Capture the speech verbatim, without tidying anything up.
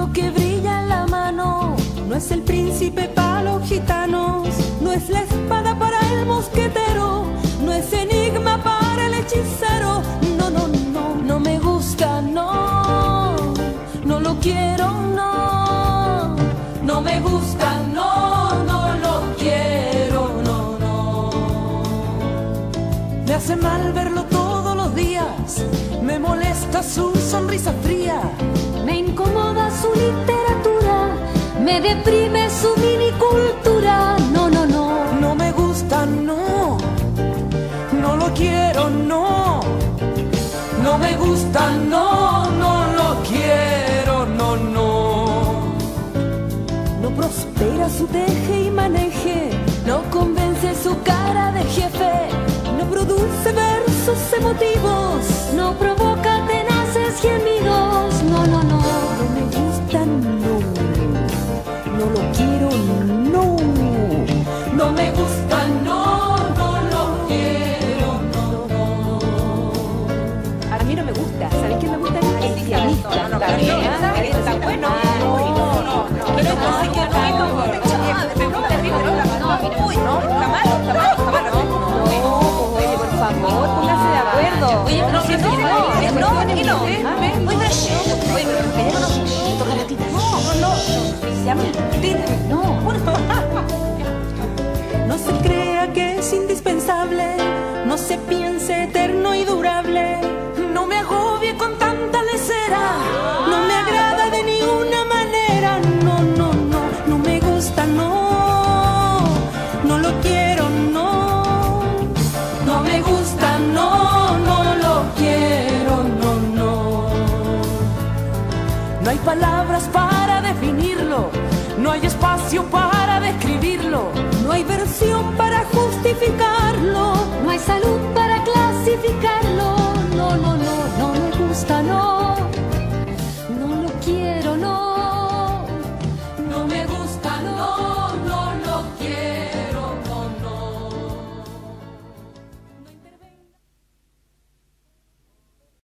lo que brilla en la mano no es el príncipe para los gitanos, no es la espada para el mosquetero, no es enigma para el hechicero. No, no, no, no me gusta, no, no lo quiero, no, no me gusta, no, no lo quiero, no, no. Me hace mal verlo todos los días, me molesta su sonrisa fría, me incomoda su literatura, me deprime su minicultura. No, no, no, no me gusta, no, no lo quiero, no, no me gusta, no, no lo quiero, no, no. No prospera su deje y maneje, no convence su cara de jefe, no produce versos emotivos, no provoca tenaces gemidos. No, no, no, no me gusta, no, no lo quiero, no, no me gusta, no, no lo quiero, no, no. A mí no me gusta, ¿sabes qué me gusta? El pianista. Está bien, está bueno. No, no, no. Pero no, que no, me gusta el ritmo, no, uy, no, está malo, está malo, está malo. Oye, por favor, pónganse de acuerdo. Oye, pero si no, no, aquí no. Oye, pero toca la tita. No, no, se llama tita. No, no se crea que es indispensable, no se piense eterno y durable, no me agobie con tanta lecera, no me agrada de ninguna manera, no, no, no, no me gusta, no, no lo quiero, no, no me gusta, no, no lo quiero, no, no. No hay palabras para definirlo, no hay espacio para describirlo, no hay versión para justificar